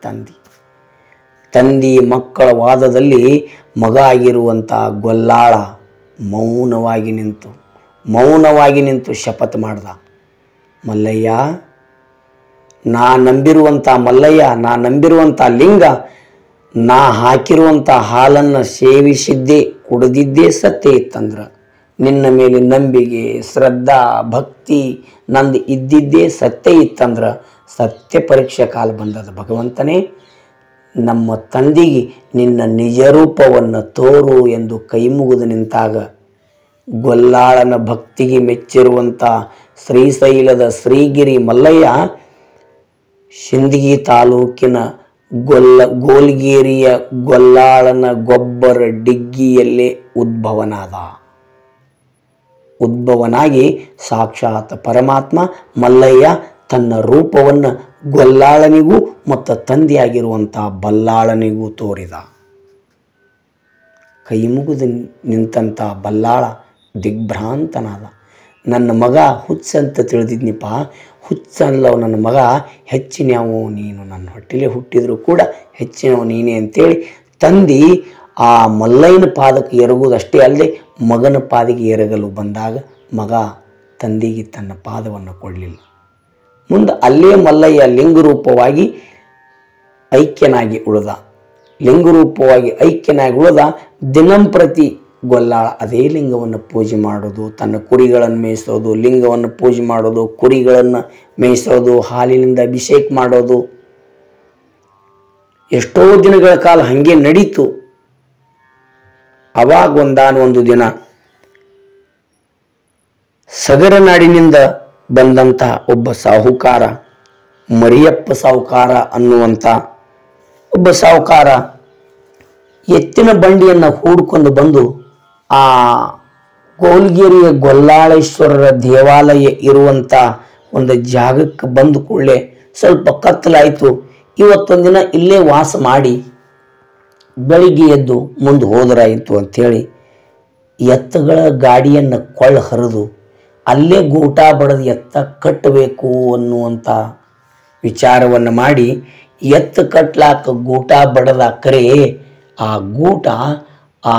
ತಂದಿ ಮಕ್ಕಳ ವಾದದಲ್ಲಿ ಮಗ ಆಗಿರುವಂಥ ಗೊಲ್ಲಾಳ ಮೌನವಾಗಿ ನಿಂತು ಶಪಥ ಮಾಡ್ದ, ಮಲ್ಲಯ್ಯ, ನಾ ನಂಬಿರುವಂಥ ಲಿಂಗ, ನಾ ಹಾಕಿರುವಂಥ ಹಾಲನ್ನು ಸೇವಿಸಿದ್ದೇ ಕುಡಿದಿದ್ದೇ ಸತ್ಯ ಇತ್ತಂದ್ರೆ, ನಿನ್ನ ಮೇಲೆ ನಂಬಿಕೆ ಶ್ರದ್ಧಾ ಭಕ್ತಿ ನಂದು ಇದ್ದಿದ್ದೇ ಸತ್ಯ ಇತ್ತಂದ್ರೆ, ಸತ್ಯ ಪರೀಕ್ಷೆ ಕಾಲ ಬಂದದ ಭಗವಂತನೇ, ನಮ್ಮ ತಂದೆಗೆ ನಿನ್ನ ನಿಜ ರೂಪವನ್ನು ತೋರು ಎಂದು ಕೈ ಮುಗಿದು ನಿಂತಾಗ ಗೊಲ್ಲಾಳನ ಭಕ್ತಿಗೆ ಮೆಚ್ಚಿರುವಂಥ ಶ್ರೀಶೈಲದ ಶ್ರೀಗಿರಿ ಮಲ್ಲಯ್ಯ ಶಿಂದಗಿ ತಾಲೂಕಿನ ಗೋಲ್ಗೇರಿಯ ಗೊಲ್ಲಾಳನ ಗೊಬ್ಬರ ಡಿಗ್ಗಿಯಲ್ಲೇ ಉದ್ಭವನಾಗಿ ಸಾಕ್ಷಾತ್ ಪರಮಾತ್ಮ ಮಲ್ಲಯ್ಯ ತನ್ನ ರೂಪವನ್ನು ಗೊಲ್ಲಾಳನಿಗೂ ಮತ್ತು ತಂದೆಯಾಗಿರುವಂಥ ಬಲ್ಲಾಳನಿಗೂ ತೋರಿದ. ಕೈ ಮುಗಿದು ನಿಂತಂಥ ಬಲ್ಲಾಳ ದಿಗ್ಭ್ರಾಂತನಾದ. ನನ್ನ ಮಗ ಹುಚ್ಚಂತ ತಿಳಿದಿದ್ನಿಪ್ಪ, ಹುಚ್ಚಲ್ಲವ ನನ್ನ ಮಗ, ಹೆಚ್ಚಿನವು ನೀನು, ನನ್ನ ಹೊಟ್ಟೆಲೇ ಹುಟ್ಟಿದ್ರು ಕೂಡ ಹೆಚ್ಚಿನವು ನೀನೇ ಅಂತೇಳಿ ತಂದಿ ಆ ಮಲ್ಲಯ್ಯನ ಪಾದಕ್ಕೆ ಎರಗುವುದಷ್ಟೇ ಅಲ್ಲದೆ ಮಗನ ಪಾದಿಗೆ ಎರಗಲು ಬಂದಾಗ ಮಗ ತಂದೆಗೆ ತನ್ನ ಪಾದವನ್ನು ಕೊಡಲಿಲ್ಲ. ಮುಂದೆ ಅಲ್ಲೇ ಮಲ್ಲಯ್ಯ ಲಿಂಗರೂಪವಾಗಿ ಐಕ್ಯನಾಗಿ ಉಳಿದ. ದಿನಂಪ್ರತಿ ಗೊಲ್ಲಾಳ ಅದೇ ಲಿಂಗವನ್ನು ಪೂಜೆ ಮಾಡೋದು, ತನ್ನ ಕುರಿಗಳನ್ನು ಮೇಯಿಸೋದು, ಲಿಂಗವನ್ನು ಪೂಜೆ ಮಾಡೋದು, ಕುರಿಗಳನ್ನು ಮೇಯಿಸೋದು, ಹಾಲಿನಿಂದ ಅಭಿಷೇಕ ಮಾಡೋದು, ಎಷ್ಟೋ ದಿನಗಳ ಕಾಲ ಹಾಗೆ ನಡೀತು. ಅವಾಗ ಒಂದಾನೊಂದು ದಿನ ಸಗರನಾಡಿನಿಂದ ಬಂದಂಥ ಒಬ್ಬ ಸಾಹುಕಾರ, ಮರಿಯಪ್ಪ ಸಾಹುಕಾರ ಅನ್ನುವಂಥ ಒಬ್ಬ ಸಾಹುಕಾರ ಎತ್ತಿನ ಬಂಡಿಯನ್ನು ಹೂಡ್ಕೊಂಡು ಬಂದು ಆ ಗೋಲ್ಗೇರಿಯ ಗೊಲ್ಲಾಳೇಶ್ವರರ ದೇವಾಲಯ ಇರುವಂಥ ಒಂದು ಜಾಗಕ್ಕೆ ಬಂದು ಕೂಡಲೇ ಸ್ವಲ್ಪ ಕತ್ತಲಾಯಿತು. ಇವತ್ತೊಂದಿನ ಇಲ್ಲೇ ವಾಸ ಮಾಡಿ ಬೆಳಿಗ್ಗೆ ಎದ್ದು ಮುಂದೆ ಹೋದರಾಯಿತು ಅಂಥೇಳಿ ಎತ್ತುಗಳ ಗಾಡಿಯನ್ನು ಕೊಳ್ಳ ಹರಿದು ಅಲ್ಲೇ ಗೂಟ ಬಡದು ಎತ್ತ ಕಟ್ಟಬೇಕು ಅನ್ನುವಂಥ ವಿಚಾರವನ್ನು ಮಾಡಿ ಎತ್ತು ಕಟ್ಲಾಕ ಗೂಟ ಬಡದ ಕರೆ ಆ ಗೂಟ ಆ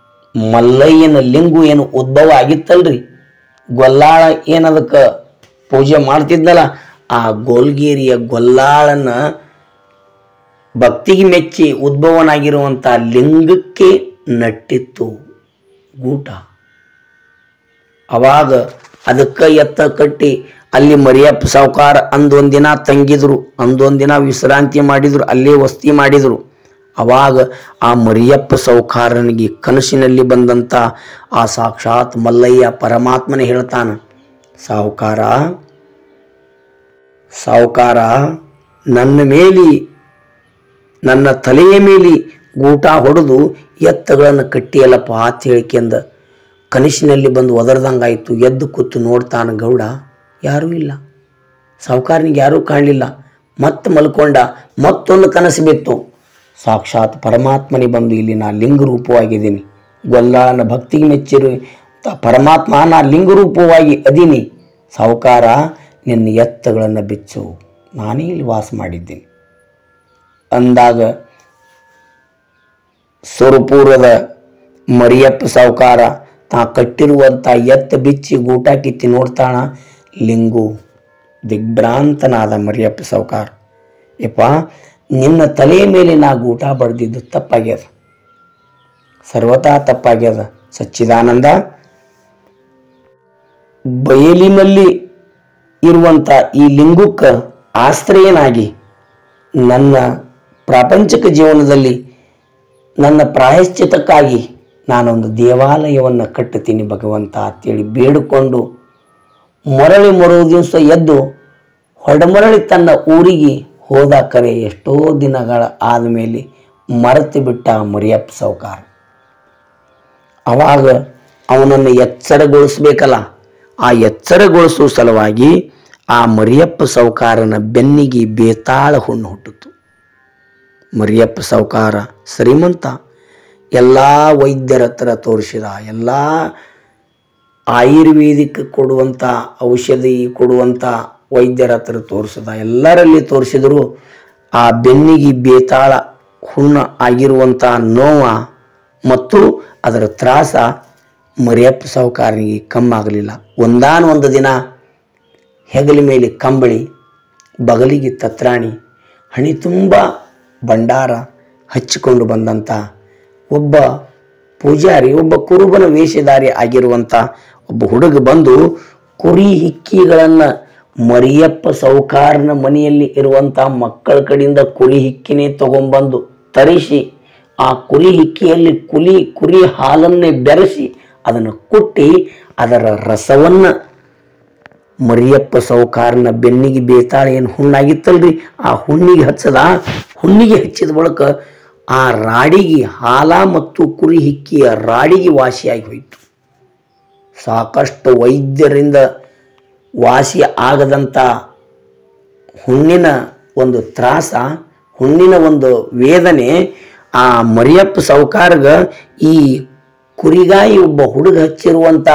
ಮಲ್ಲಯ್ಯನ ಲಿಂಗು ಏನು ಉದ್ಭವ ಆಗಿತ್ತಲ್ರಿ, ಗೊಲ್ಲಾಳ ಏನದಕ್ಕೆ ಪೂಜೆ ಮಾಡ್ತಿದ್ನಲ್ಲ, ಆ ಗೋಲ್ಗೇರಿಯ ಗೊಲ್ಲಾಳನ ಭಕ್ತಿಗೆ ಮೆಚ್ಚಿ ಉದ್ಭವನಾಗಿರುವಂಥ ಲಿಂಗಕ್ಕೆ ನಟ್ಟಿತ್ತು ಗೂಟ. ಅವಾಗ ಅದಕ್ಕೆ ಎತ್ತ ಕಟ್ಟಿ ಅಲ್ಲಿ ಮರಿಯಪ್ಪ ಸಾವುಕಾರ ಅಂದೊಂದಿನ ತಂಗಿದ್ರು, ಅಂದೊಂದಿನ ವಿಶ್ರಾಂತಿ ಮಾಡಿದ್ರು, ಅಲ್ಲೇ ವಸ್ತಿ ಮಾಡಿದ್ರು. ಅವಾಗ ಆ ಮರಿಯಪ್ಪ ಸಾವುಕಾರನಿಗೆ ಕನಸಿನಲ್ಲಿ ಬಂದಂಥ ಆ ಸಾಕ್ಷಾತ್ ಮಲ್ಲಯ್ಯ ಪರಮಾತ್ಮನೇ ಹೇಳ್ತಾನ, ಸಾವುಕಾರ ಸಾವುಕಾರ, ನನ್ನ ಮೇಲೆ, ನನ್ನ ತಲೆಯ ಮೇಲೆ ಗೂಟ ಹೊಡೆದು ಎತ್ತಗಳನ್ನು ಕಟ್ಟಿಯಲ್ಲಪ್ಪ ಅಂತ ಹೇಳಿಕೆಂದ ಕನಸಿನಲ್ಲಿ ಬಂದು ಒದರ್ದಂಗಾಯಿತು. ಎದ್ದು ಕೂತು ನೋಡ್ತಾನ ಗೌಡ, ಯಾರೂ ಇಲ್ಲ, ಸಾವುಕಾರನಿಗೆ ಯಾರೂ ಕಾಣಲಿಲ್ಲ. ಮತ್ತೆ ಮಲ್ಕೊಂಡ, ಮತ್ತೊಂದು ಕನಸು ಬಿತ್ತು. ಸಾಕ್ಷಾತ್ ಪರಮಾತ್ಮನೇ ಬಂದು ಇಲ್ಲಿ ನಾ ಲಿಂಗ ರೂಪವಾಗಿದ್ದೀನಿ, ಗೊಲ್ಲಾಳನ ಭಕ್ತಿಗೆ ಮೆಚ್ಚಿರು ಪರಮಾತ್ಮ ನಾ ಲಿಂಗ ರೂಪವಾಗಿ ಅದೀನಿ, ಸಾವುಕಾರ ನಿನ್ನ ಎತ್ತಗಳನ್ನು ಬಿಚ್ಚು, ನಾನೇ ಇಲ್ಲಿ ವಾಸ ಮಾಡಿದ್ದೀನಿ ಅಂದಾಗ ಸುರಪುರದ ಮರಿಯಪ್ಪ ಸಾವುಕಾರ ತಾ ಕಟ್ಟಿರುವಂಥ ಎತ್ತ ಬಿಚ್ಚಿ ಗೂಟ ಕಿತ್ತಿ ನೋಡ್ತಾಣ. ಲಿಂಗು ದಿಗ್ಭ್ರಾಂತನಾದ ಮರಿಯಪ್ಪ ಸಾವುಕಾರ, ಯಪ್ಪ ನಿನ್ನ ತಲೆಯ ಮೇಲೆ ನಾ ಗೂಟ ಬಡ್ದಿದ್ದು ತಪ್ಪಾಗ್ಯದ, ಸರ್ವತಾ ತಪ್ಪಾಗ್ಯದ. ಸಚ್ಚಿದಾನಂದ, ಬಯಲಿನಲ್ಲಿ ಇರುವಂಥ ಈ ಲಿಂಗಕ್ಕೆ ಆಶ್ರಯನಾಗಿ ನನ್ನ ಪ್ರಾಪಂಚಿಕ ಜೀವನದಲ್ಲಿ ನನ್ನ ಪ್ರಾಯಶ್ಚಿತಕ್ಕಾಗಿ ನಾನೊಂದು ದೇವಾಲಯವನ್ನು ಕಟ್ಟುತ್ತೀನಿ ಭಗವಂತ ಅಂತೇಳಿ ಬೇಡಿಕೊಂಡು ಮರಳಿ ಮರು ದಿವಸ ಎದ್ದು ಹೊಡೆಮರಳಿ ತನ್ನ ಊರಿಗೆ ಹೋದ. ಕರೆ ಎಷ್ಟೋ ದಿನಗಳ ಆದಮೇಲೆ ಮರೆತು ಬಿಟ್ಟ ಮರಿಯಪ್ಪ ಸಾವುಕಾರ. ಅವಾಗ ಅವನನ್ನು ಎಚ್ಚರಗೊಳಿಸ್ಬೇಕಲ್ಲ, ಆ ಎಚ್ಚರಗೊಳಿಸುವ ಸಲುವಾಗಿ ಆ ಮರಿಯಪ್ಪ ಸಾವುಕಾರನ ಬೆನ್ನಿಗೆ ಬೇತಾಳ ಹುಣ್ಣು ಹುಟ್ಟಿತು. ಮರಿಯಪ್ಪ ಸಾವುಕಾರ ಶ್ರೀಮಂತ, ಎಲ್ಲ ವೈದ್ಯರ ಹತ್ರ ತೋರಿಸಿದ, ಎಲ್ಲ ಆಯುರ್ವೇದಿಕ್ ಕೊಡುವಂಥ ಔಷಧಿ ಕೊಡುವಂಥ ವೈದ್ಯರ ಹತ್ರ ತೋರಿಸಿದ, ಎಲ್ಲರಲ್ಲಿ ತೋರಿಸಿದ್ರು ಆ ಬೆನ್ನಿಗೆ ಬೇತಾಳ ಹುಣ್ಣು ಆಗಿರುವಂಥ ನೋವ ಮತ್ತು ಅದರ ತ್ರಾಸ ಮರಿಯಪ್ಪ ಸಾವುಕಾರನಿಗೆ ಕಮ್ಮಾಗಲಿಲ್ಲ. ಒಂದಾನೊಂದು ದಿನ ಹೆಗಲ ಮೇಲೆ ಕಂಬಳಿ, ಬಗಲಿಗೆ ತತ್ರಾಣಿ, ಹಣಿ ತುಂಬ ಭಂಡಾರ ಹಚ್ಚಿಕೊಂಡು ಬಂದಂಥ ಒಬ್ಬ ಪೂಜಾರಿ, ಒಬ್ಬ ಕುರುಬನ ವೇಷಧಾರಿ ಆಗಿರುವಂಥ ಒಬ್ಬ ಹುಡುಗ ಬಂದು ಕುರಿ ಹಿಕ್ಕಿಗಳನ್ನು ಮರಿಯಪ್ಪ ಸಾವುಕಾರನ ಮನೆಯಲ್ಲಿ ಇರುವಂಥ ಮಕ್ಕಳ ಕಡೆಯಿಂದ ಕುರಿ ಹಿಕ್ಕಿನೇ ತಗೊಂಡ್ಬಂದು ತರಿಸಿ ಆ ಕುರಿ ಹಿಕ್ಕಿಯಲ್ಲಿ ಕುರಿ ಹಾಲನ್ನೇ ಬೆರೆಸಿ ಅದನ್ನು ಕುಟ್ಟಿ ಅದರ ರಸವನ್ನು ಮರಿಯಪ್ಪ ಸಾವುಕಾರನ ಬೆನ್ನಿಗೆ ಬೇತಾಳ ಏನು ಹುಣ್ಣಾಗಿತ್ತಲ್ರಿ ಆ ಹುಣ್ಣಿಗೆ ಹಚ್ಚದ. ಹುಣ್ಣಿಗೆ ಹಚ್ಚಿದ ಬಳಿಕ ಆ ರಾಡಿಗೆ, ಹಾಲ ಮತ್ತು ಕುರಿ ಹಿಕ್ಕಿಯ ರಾಡಿಗೆ ವಾಸಿಯಾಗಿ ಹೋಯಿತು. ಸಾಕಷ್ಟು ವೈದ್ಯರಿಂದ ವಾಸಿ ಆಗದಂಥ ಹುಣ್ಣಿನ ಒಂದು ತ್ರಾಸ, ಹುಣ್ಣಿನ ಒಂದು ವೇದನೆ ಆ ಮರಿಯಪ್ಪ ಸಾವುಕಾರಗ ಈ ಕುರಿಗಾಯಿ ಒಬ್ಬ ಹುಡುಗ ಹಚ್ಚಿರುವಂಥ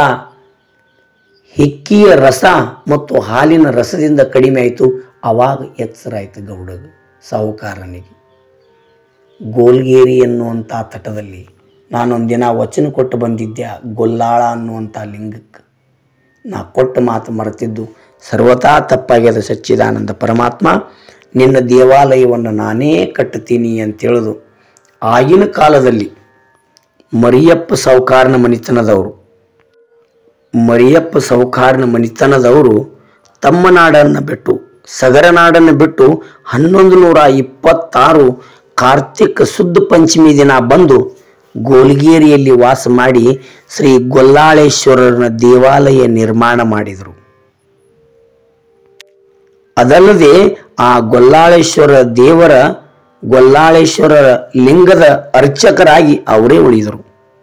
ಹಿಕ್ಕಿಯ ರಸ ಮತ್ತು ಹಾಲಿನ ರಸದಿಂದ ಕಡಿಮೆ ಆಯಿತು. ಆವಾಗ ಎಚ್ಚರ ಆಯಿತು ಗೌಡಗ ಸಾವುಕಾರನಿಗೆ. ಗೋಲ್ಗೇರಿ ಅನ್ನುವಂಥ ತಟದಲ್ಲಿ ನಾನೊಂದಿನ ವಚನ ಕೊಟ್ಟು ಬಂದಿದ್ದೆ, ಗೊಲ್ಲಾಳ ಅನ್ನುವಂಥ ಲಿಂಗಕ್ಕೆ. ನಾ ಕೊಟ್ಟ ಮಾತು ಮರೆತಿದ್ದು ಸರ್ವತಾ ತಪ್ಪಾಗ್ಯದ. ಸಚ್ಚಿದಾನಂದ ಪರಮಾತ್ಮ ನಿನ್ನ ದೇವಾಲಯವನ್ನು ನಾನೇ ಕಟ್ಟುತ್ತೀನಿ ಅಂತೇಳಿದು ಆಗಿನ ಕಾಲದಲ್ಲಿ ಮರಿಯಪ್ಪ ಸಾವುಕಾರನ ಮನಿತನದವರು ತಮ್ಮ ನಾಡನ್ನು ಬಿಟ್ಟು, ಸಗರ ನಾಡನ್ನು ಬಿಟ್ಟು 1126 ಕಾರ್ತಿಕ ಶುದ್ಧ ಪಂಚಮಿ ದಿನ ಬಂದು ಗೋಲ್ಗೇರಿಯಲ್ಲಿ ವಾಸ ಮಾಡಿ ಶ್ರೀ ಗೊಲ್ಲಾಳೇಶ್ವರನ ದೇವಾಲಯ ನಿರ್ಮಾಣ ಮಾಡಿದರು. ಅದಲ್ಲದೆ ಆ ಗೊಲ್ಲಾಳೇಶ್ವರ ಲಿಂಗದ ಅರ್ಚಕರಾಗಿ ಅವರೇ ಉಳಿದರು.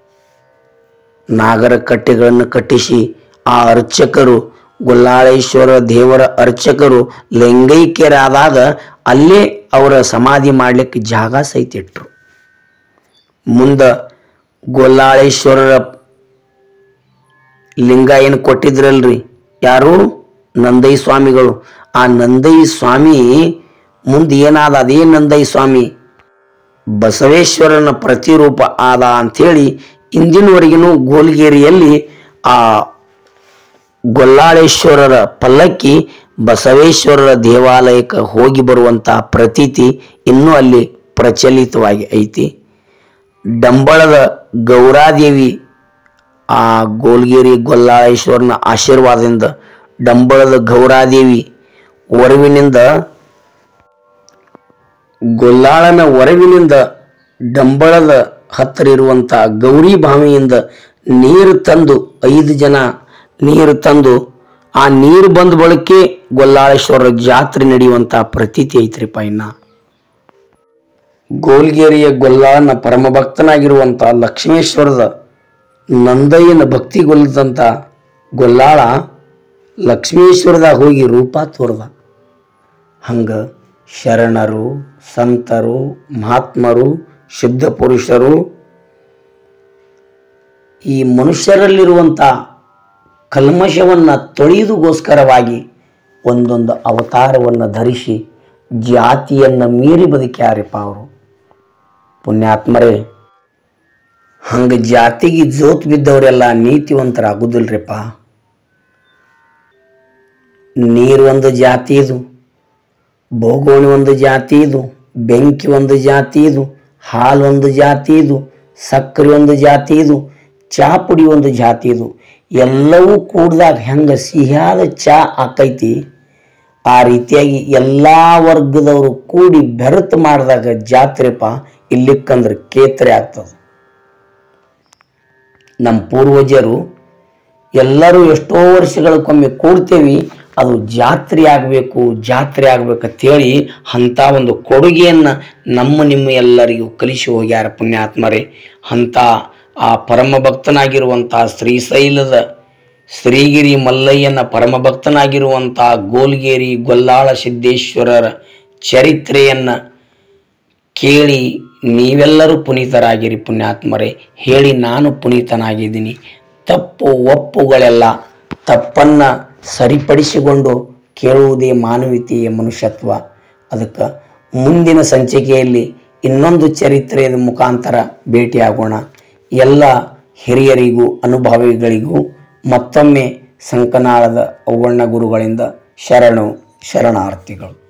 ನಾಗರ ಕಟ್ಟೆಗಳನ್ನು ಕಟ್ಟಿಸಿ ಆ ಅರ್ಚಕರು, ಗೊಲ್ಲಾಳೇಶ್ವರ ದೇವರ ಅರ್ಚಕರು ಲಿಂಗೈಕ್ಯರಾದಾಗ ಅಲ್ಲೇ ಅವರ ಸಮಾಧಿ ಮಾಡಲಿಕ್ಕೆ ಜಾಗ ಸಹಿತ ಇಟ್ಟರು. ಮುಂದೆ ಗೊಲ್ಲಾಳೇಶ್ವರರ ಲಿಂಗ ಏನು ಕೊಟ್ಟಿದ್ರಲ್ರಿ, ಯಾರು? ನಂದಯ್ಯ ಸ್ವಾಮಿಗಳು. ಆ ನಂದಯ್ಯ ಸ್ವಾಮಿ ಮುಂದೆ ಏನಾದ, ಅದೇ ನಂದಯ್ಯ ಸ್ವಾಮಿ ಬಸವೇಶ್ವರನ ಪ್ರತಿರೂಪ ಆದ ಅಂಥೇಳಿ ಇಂದಿನವರೆಗೂ ಗೋಲ್ಗೇರಿಯಲ್ಲಿ ಆ ಗೊಲ್ಲಾಳೇಶ್ವರರ ಪಲ್ಲಕ್ಕಿ ಬಸವೇಶ್ವರರ ದೇವಾಲಯಕ್ಕೆ ಹೋಗಿ ಬರುವಂತಹ ಪ್ರತೀತಿ ಇನ್ನೂ ಅಲ್ಲಿ ಪ್ರಚಲಿತವಾಗಿ ಐತಿ. ಡಂಬಳದ ಗೌರಾದೇವಿ ಆ ಗೋಲ್ಗೇರಿ ಗೊಲ್ಲಾಳೇಶ್ವರನ ಆಶೀರ್ವಾದದಿಂದ ಡಂಬಳದ ಗೌರಾದೇವಿ ಒರವಿನಿಂದ ಗೊಲ್ಲಾಳನ ಒರವಿನಿಂದ ಡಂಬಳದ ಹತ್ತಿರ ಇರುವಂಥ ಗೌರಿ ಬಾವಿಯಿಂದ ನೀರು ತಂದು 5 ಜನ ನೀರು ತಂದು ಆ ನೀರು ಬಂದ ಬಳಿಕೆ ಗೊಲ್ಲಾಳೇಶ್ವರ ಜಾತ್ರೆ ನಡೆಯುವಂಥ ಪ್ರತೀತಿ ಐತ್ರಿಪ್ಪ. ಇನ್ನ ಗೋಲ್ಗೇರಿಯ ಗೊಲ್ಲಾಳನ ಪರಮಭಕ್ತನಾಗಿರುವಂಥ ಲಕ್ಷ್ಮೇಶ್ವರದ ನಂದಯ್ಯನ ಭಕ್ತಿಗೊಲ್ಲದಂಥ ಗೊಲ್ಲಾಳ ಲಕ್ಷ್ಮೇಶ್ವರದಾಗ ಹೋಗಿ ರೂಪ ತೋರ್ದ. ಹಂಗ ಶರಣರು, ಸಂತರು, ಮಹಾತ್ಮರು, ಶುದ್ಧ ಪುರುಷರು ಈ ಮನುಷ್ಯರಲ್ಲಿರುವಂಥ ಕಲ್ಮಶವನ್ನು ತೊಳೆಯುವುದಕ್ಕೋಸ್ಕರವಾಗಿ ಒಂದೊಂದು ಅವತಾರವನ್ನು ಧರಿಸಿ ಜಾತಿಯನ್ನು ಮೀರಿ ಬದುಕ್ಯಾರಪ್ಪ ಅವರು ಪುಣ್ಯಾತ್ಮರೇ. ಹಂಗೆ ಜಾತಿಗೆ ಜೋತ್ ಬಿದ್ದವರೆಲ್ಲ ನೀತಿವಂತರಾಗುದಿಲ್ರಿಪ್ಪ. ನೀರು ಒಂದು ಜಾತಿ ಇದು, ಬೋಗೋಣಿ ಒಂದು ಜಾತಿ ಇದು, ಬೆಂಕಿ ಒಂದು ಜಾತಿ ಇದು, ಹಾಲು ಒಂದು ಜಾತಿ ಇದು, ಸಕ್ಕರೆ ಒಂದು ಜಾತಿ ಇದು, ಚಾ ಪುಡಿ ಒಂದು ಜಾತಿ ಇದು. ಎಲ್ಲವೂ ಕೂಡಿದಾಗ ಹೆಂಗೆ ಸಿಹಿಯಾದ ಚಾ ಆಕೈತಿ ಆ ರೀತಿಯಾಗಿ ಎಲ್ಲ ವರ್ಗದವರು ಕೂಡಿ ಬೆರೆತು ಮಾಡಿದಾಗ ಜಾತ್ರೆಪ್ಪ ಇಲ್ಲಿಕ್ಕಂದ್ರೆ ಕೇತ್ರೆ ಆಗ್ತದೆ. ನಮ್ಮ ಪೂರ್ವಜರು ಎಲ್ಲರೂ ಎಷ್ಟೋ ವರ್ಷಗಳಕ್ಕೊಮ್ಮೆ ಕೂಡ್ತೇವಿ, ಅದು ಜಾತ್ರೆ ಆಗಬೇಕಂತೇಳಿ ಅಂಥ ಒಂದು ಕೊಡುಗೆಯನ್ನು ನಿಮ್ಮ ಎಲ್ಲರಿಗೂ ಕಲಿಸಿ ಹೋಗ್ಯಾರ ಪುಣ್ಯಾತ್ಮರೇ. ಅಂಥ ಆ ಪರಮಭಕ್ತನಾಗಿರುವಂಥ ಶ್ರೀಶೈಲದ ಶ್ರೀಗಿರಿ ಮಲ್ಲಯ್ಯನ ಪರಮಭಕ್ತನಾಗಿರುವಂಥ ಗೋಲ್ಗೇರಿ ಗೊಲ್ಲಾಳ ಸಿದ್ದೇಶ್ವರರ ಚರಿತ್ರೆಯನ್ನು ಕೇಳಿ ನೀವೆಲ್ಲರೂ ಪುನೀತರಾಗಿರಿ ಪುಣ್ಯಾತ್ಮರೇ. ಹೇಳಿ ನಾನು ಪುನೀತನಾಗಿದ್ದೀನಿ. ತಪ್ಪು ಒಪ್ಪುಗಳೆಲ್ಲ ತಪ್ಪನ್ನು ಸರಿಪಡಿಸಿಕೊಂಡು ಕೇಳುವುದೇ ಮಾನವೀಯತೆಯ ಮನುಷ್ಯತ್ವ. ಅದಕ್ಕೆ ಮುಂದಿನ ಸಂಚಿಕೆಯಲ್ಲಿ ಇನ್ನೊಂದು ಚರಿತ್ರೆಯ ಮುಖಾಂತರ ಭೇಟಿಯಾಗೋಣ. ಎಲ್ಲ ಹಿರಿಯರಿಗೂ ಅನುಭವಿಗಳಿಗೂ ಮತ್ತೊಮ್ಮೆ ಸಂಕನಾಳದ ಅವ್ವಣ್ಣ ಗುರುಗಳಿಂದ ಶರಣಾರ್ಥಿಗಳು.